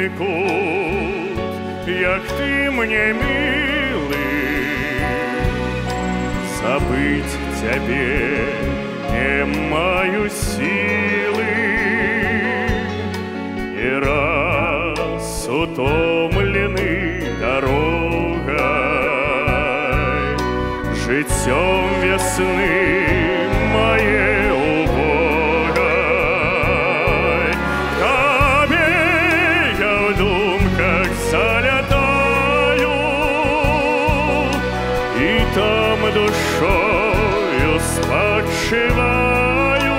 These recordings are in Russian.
текуть, як ти мне милый, забыть тебе не маю силы. Не раз утомлены дорогой, життем весны моей убогой. Тебе я в думках залетаю, и там душою спочиваю,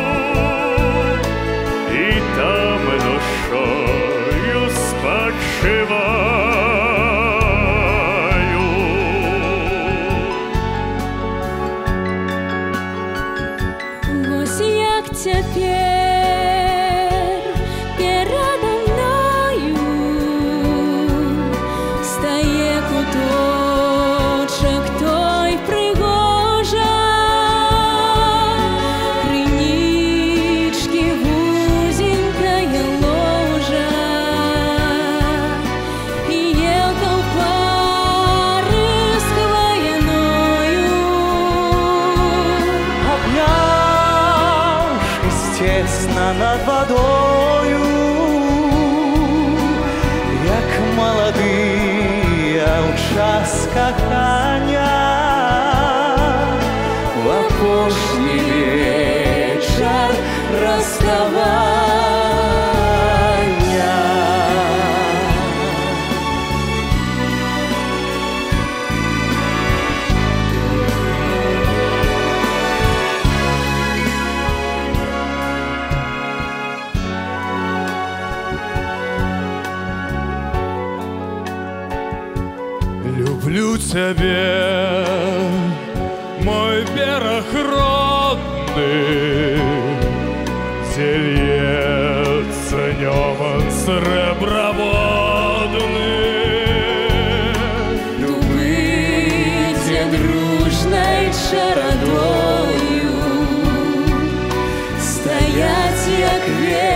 и там душою спочиваю. Цяпер перадо мною стае куточак той прыгожай, крынічкі вузенькая ложа, і елка ў пары з хваяною. Тесно над водою, як молодые у час кохання, в апошні вечер расставання. Люблю тебя, мой берег родный, где льется небом среброводный. Любите дружной чередою, стоять як век.